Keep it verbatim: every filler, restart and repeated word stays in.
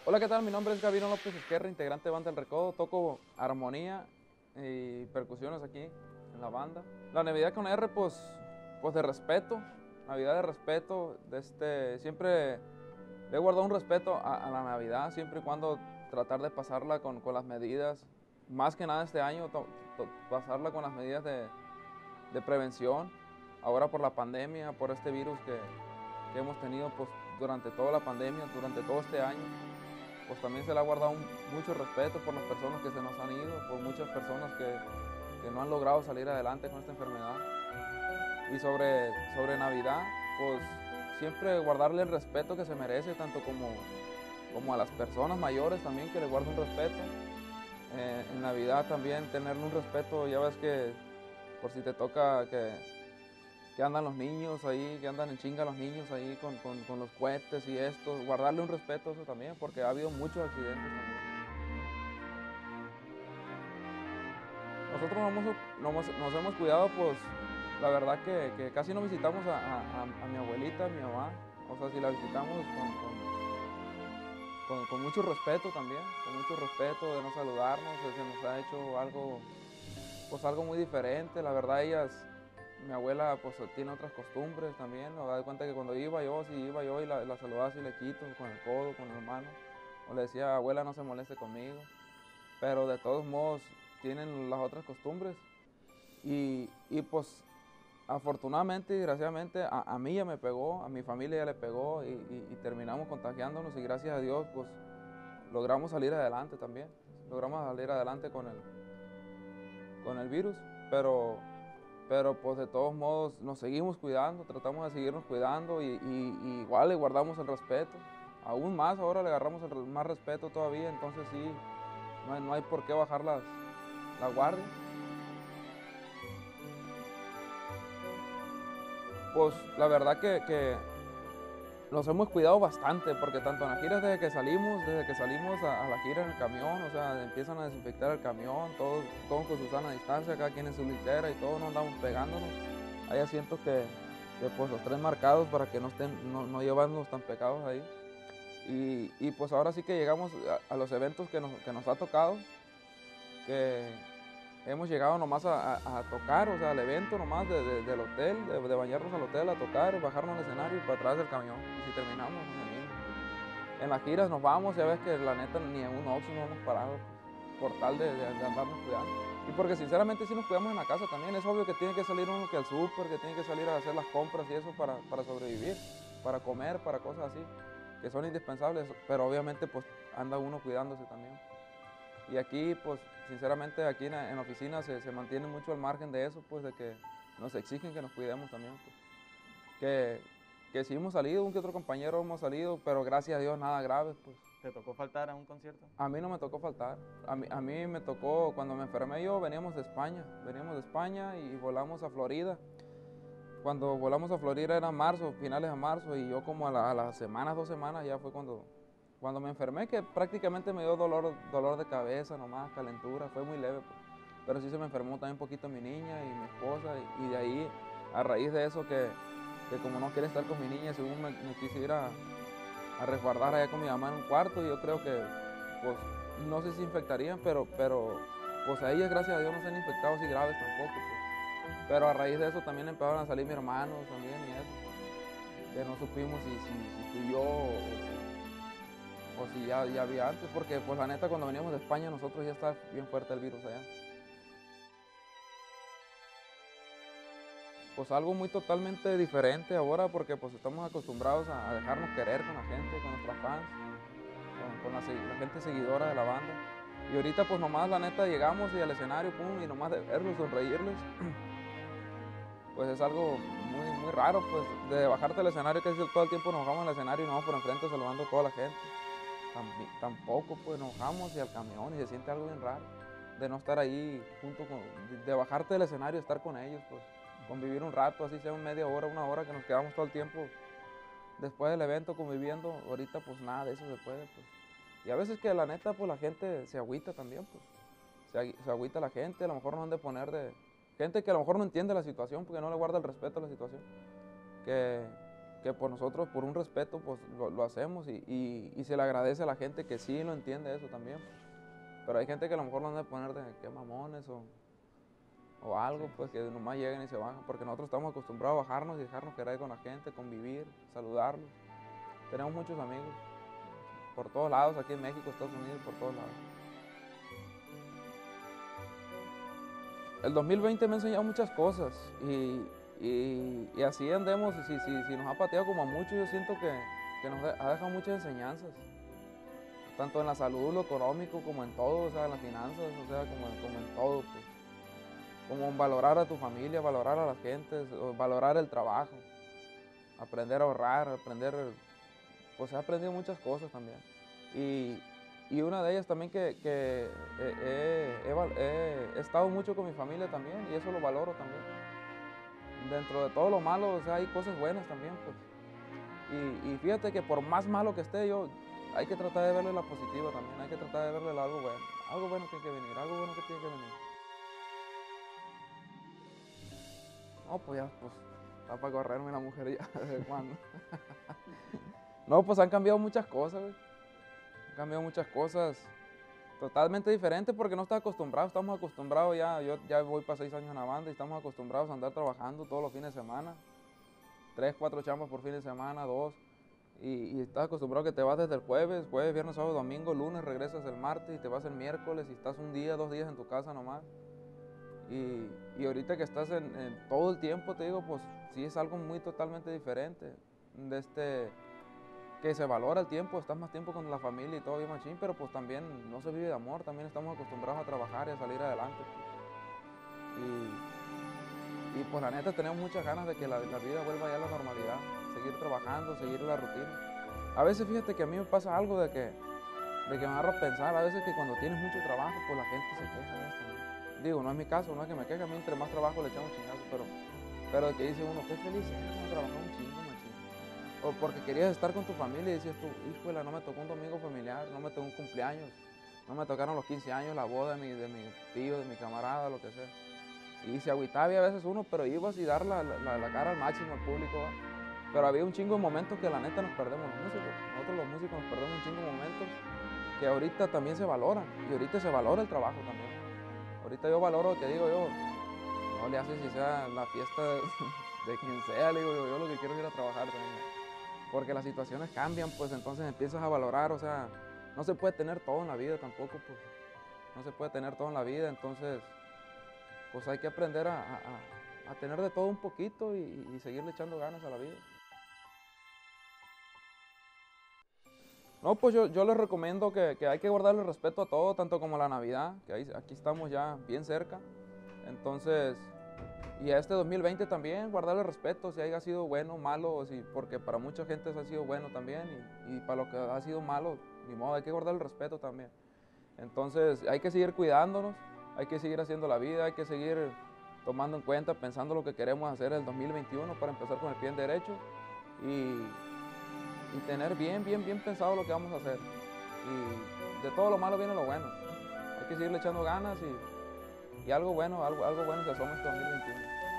Hola, ¿qué tal? Mi nombre es Gabino López Esquerra, integrante de Banda El Recodo. Toco armonía y percusiones aquí en la banda. La Navidad con R, pues, pues de respeto, Navidad de respeto. De este, siempre le he guardado un respeto a, a la Navidad, siempre y cuando tratar de pasarla con, con las medidas, más que nada este año, to, to, pasarla con las medidas de, de prevención. Ahora por la pandemia, por este virus que, que hemos tenido pues, durante toda la pandemia, durante todo este año, pues también se le ha guardado un, mucho respeto por las personas que se nos han ido, por muchas personas que, que no han logrado salir adelante con esta enfermedad. Y sobre, sobre Navidad, pues siempre guardarle el respeto que se merece, tanto como, como a las personas mayores también, que le guardo un respeto. Eh, en Navidad también tenerle un respeto, ya ves que por si te toca que, que andan los niños ahí, que andan en chinga los niños ahí con, con, con los cohetes y esto, guardarle un respeto a eso también, porque ha habido muchos accidentes también. Nosotros nos hemos, nos, nos hemos cuidado, pues la verdad que, que casi no visitamos a, a, a, mi abuelita, a mi mamá. O sea, si la visitamos con, con, con, con mucho respeto también, con mucho respeto de no saludarnos, se nos ha hecho algo, pues algo muy diferente. La verdad ellas, mi abuela pues tiene otras costumbres también. Me da cuenta que cuando iba yo, si iba yo y la, la saludaba así le quito con el codo, con la mano. O le decía, abuela, no se moleste conmigo. Pero de todos modos tienen las otras costumbres. Y, y pues afortunadamente y desgraciadamente a, a mí ya me pegó, a mi familia ya le pegó y, y, y terminamos contagiándonos y gracias a Dios pues logramos salir adelante también. Logramos salir adelante con el, con el virus, pero, pero pues de todos modos nos seguimos cuidando, tratamos de seguirnos cuidando y, y, y igual le guardamos el respeto. Aún más ahora le agarramos el, más respeto todavía, entonces sí, no hay, no hay por qué bajar las, la guardia. Pues la verdad que, que nos hemos cuidado bastante, porque tanto en las giras desde que salimos, desde que salimos a, a la gira en el camión, o sea, empiezan a desinfectar el camión, todos, todos con su sana distancia, cada quien en su litera y todos no andamos pegándonos. Hay asientos que, que pues los tres marcados para que no estén, no, no llevarnos tan pegados ahí. Y, y pues ahora sí que llegamos a, a los eventos que nos, que nos ha tocado, que hemos llegado nomás a, a, a tocar, o sea, al evento nomás de, de, del hotel, de, de bañarnos al hotel, a tocar, bajarnos al escenario y para atrás del camión. Y si terminamos, nos venimos. En las giras nos vamos, ya ves que la neta ni en un Oxxo no hemos parado por tal de, de, de andarnos cuidando. Y porque sinceramente sí nos cuidamos en la casa también, es obvio que tiene que salir uno que al súper, que tiene que salir a hacer las compras y eso para, para sobrevivir, para comer, para cosas así, que son indispensables, pero obviamente pues anda uno cuidándose también. Y aquí, pues, sinceramente, aquí en la, en la oficina se, se mantiene mucho al margen de eso, pues, de que nos exigen que nos cuidemos también, pues. Que, que sí hemos salido, un que otro compañero hemos salido, pero gracias a Dios nada grave, pues. ¿Te tocó faltar a un concierto? A mí no me tocó faltar. A mí, a mí me tocó, cuando me enfermé yo, veníamos de España. Veníamos de España y volamos a Florida. Cuando volamos a Florida era marzo, finales de marzo, y yo como a, la, a las semanas, dos semanas, ya fue cuando, cuando me enfermé, que prácticamente me dio dolor, dolor de cabeza nomás, calentura, fue muy leve. Pues. Pero sí se me enfermó también un poquito mi niña y mi esposa, y, y de ahí, a raíz de eso, que, que como no quería estar con mi niña, según me, me quise ir a, a resguardar allá con mi mamá en un cuarto, y yo creo que, pues, no sé si infectarían, pero, pero, pues a ellas, gracias a Dios, no se han infectado así graves tampoco, pues. Pero a raíz de eso también empezaron a salir mis hermanos también y eso, que no supimos si, si, si fui yo o, o si ya, ya había antes, porque pues la neta cuando veníamos de España nosotros ya está bien fuerte el virus allá. Pues algo muy totalmente diferente ahora porque pues estamos acostumbrados a, a dejarnos querer con la gente, con nuestras fans, con, con la, la gente seguidora de la banda. Y ahorita pues nomás la neta llegamos y al escenario, pum, y nomás de verlos, sonreírles, pues es algo muy, muy raro, pues de bajarte al escenario, que todo el tiempo nos bajamos al escenario y nos vamos por enfrente saludando a toda la gente. Tampoco pues nos bajamos y al camión y se siente algo bien raro de no estar ahí junto con, de, de bajarte del escenario y estar con ellos, pues convivir un rato, así sea un media hora, una hora que nos quedamos todo el tiempo después del evento conviviendo. Ahorita pues nada de eso se puede, pues. Y a veces que la neta pues la gente se agüita también, pues se, se agüita la gente, a lo mejor no han de poner de gente que a lo mejor no entiende la situación porque no le guarda el respeto a la situación, que, que por nosotros, por un respeto, pues lo, lo hacemos y, y, y se le agradece a la gente que sí lo entiende eso también. Pero hay gente que a lo mejor no han de poner de qué mamones o, o algo, pues que nomás llegan y se bajan, porque nosotros estamos acostumbrados a bajarnos y dejarnos querer con la gente, convivir, saludarlos. Tenemos muchos amigos por todos lados, aquí en México, Estados Unidos, por todos lados. El dos mil veinte me ha enseñado muchas cosas y, y, y así andemos, y si, si, si nos ha pateado como a muchos, yo siento que, que nos ha dejado muchas enseñanzas, tanto en la salud, lo económico, como en todo, o sea, en las finanzas, o sea, como, como en todo, pues. Como en valorar a tu familia, valorar a las gentes, valorar el trabajo, aprender a ahorrar, aprender, pues he aprendido muchas cosas también. Y, y una de ellas también que, que he, he, he, he estado mucho con mi familia también, y eso lo valoro también. Dentro de todo lo malo, o sea, hay cosas buenas también, pues. Y, y fíjate que por más malo que esté yo, hay que tratar de verle la positiva también, hay que tratar de verle algo bueno. Algo bueno tiene que venir, algo bueno que tiene que venir. No, pues ya, pues, está para correrme la mujer ya, ¿desde cuándo? No, pues han cambiado muchas cosas, güey. Han cambiado muchas cosas totalmente diferentes porque no está acostumbrado, estamos acostumbrados ya, yo ya voy para seis años en la banda y estamos acostumbrados a andar trabajando todos los fines de semana. Tres, cuatro chambas por fin de semana, dos. Y, y estás acostumbrado que te vas desde el jueves, jueves, viernes, sábado, domingo, lunes, regresas el martes y te vas el miércoles y estás un día, dos días en tu casa nomás. Y, y ahorita que estás en, en todo el tiempo, te digo, pues sí es algo muy totalmente diferente. De este, que se valora el tiempo, estás más tiempo con la familia y todo bien machín, pero pues también no se vive de amor, también estamos acostumbrados a trabajar y a salir adelante. Y, y pues la neta tenemos muchas ganas de que la, la vida vuelva ya a la normalidad, seguir trabajando, seguir la rutina. A veces fíjate que a mí me pasa algo de que, de que me agarro a pensar, a veces que cuando tienes mucho trabajo, pues la gente se queja de esto. Digo, no es mi caso, no es que me queje, a mí entre más trabajo le echamos chingazos, pero, pero de que dice uno, qué feliz eres, no trabajar un chingo, machín. O porque querías estar con tu familia y decías tú, híjole, no me tocó un domingo familiar, no me tocó un cumpleaños, no me tocaron los quince años, la boda de mi, de mi tío, de mi camarada, lo que sea. Y se agüitaba a veces uno, pero ibas y dar la, la, la cara al máximo al público, ¿va? Pero había un chingo de momentos que la neta nos perdemos los músicos. Nosotros los músicos nos perdemos un chingo de momentos que ahorita también se valoran, y ahorita se valora el trabajo también. Ahorita yo valoro, que digo yo, no le hace si sea la fiesta de, de quien sea, le digo yo, yo lo que quiero es ir a trabajar también. Porque las situaciones cambian, pues entonces empiezas a valorar, o sea, no se puede tener todo en la vida tampoco, pues. No se puede tener todo en la vida, entonces, pues hay que aprender a, a, a tener de todo un poquito y, y seguirle echando ganas a la vida. No, pues yo, yo les recomiendo que, que hay que guardarle respeto a todo, tanto como la Navidad, que ahí, aquí estamos ya bien cerca. Entonces, y a este dos mil veinte también, guardarle respeto, si haya sido bueno, malo, si, porque para mucha gente eso ha sido bueno también, y, y para lo que ha sido malo, ni modo, hay que guardarle respeto también. Entonces, hay que seguir cuidándonos, hay que seguir haciendo la vida, hay que seguir tomando en cuenta, pensando lo que queremos hacer el dos mil veintiuno para empezar con el pie en derecho. Y, y tener bien, bien, bien pensado lo que vamos a hacer. Y de todo lo malo viene lo bueno. Hay que seguirle echando ganas y, y algo bueno, algo, algo bueno se asoma este dos mil veintiuno.